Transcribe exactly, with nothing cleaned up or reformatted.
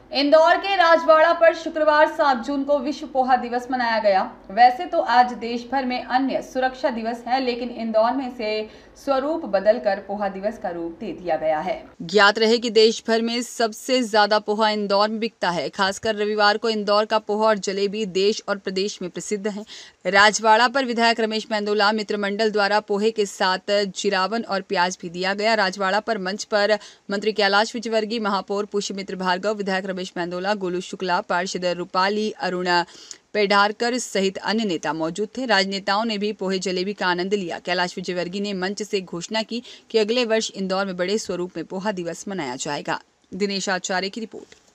इंदौर के राजवाड़ा पर शुक्रवार सात जून को विश्व पोहा दिवस मनाया गया। वैसे तो आज देश भर में अन्य सुरक्षा दिवस है, लेकिन इंदौर में इसे स्वरूप बदलकर पोहा दिवस का रूप दे दिया गया है। ज्ञात रहे कि देश भर में सबसे ज्यादा पोहा इंदौर में बिकता है। खासकर रविवार को इंदौर का पोहा और जलेबी देश और प्रदेश में प्रसिद्ध है। राजवाड़ा पर विधायक रमेश मेंदोला मित्र मंडल द्वारा पोहे के साथ जिरावन और प्याज भी दिया गया। राजवाड़ा पर मंच पर मंत्री कैलाश विजयवर्गीय, महापौर पुष्यमित्र भार्गव, विधायक रमेश मेंदोला, गोलू शुक्ला, पार्षद रूपाली, अरुण पेडारकर सहित अन्य नेता मौजूद थे। राजनेताओं ने भी पोहे जलेबी का आनंद लिया। कैलाश विजयवर्गीय ने मंच से घोषणा की कि अगले वर्ष इंदौर में बड़े स्वरूप में पोहा दिवस मनाया जाएगा। दिनेश आचार्य की रिपोर्ट।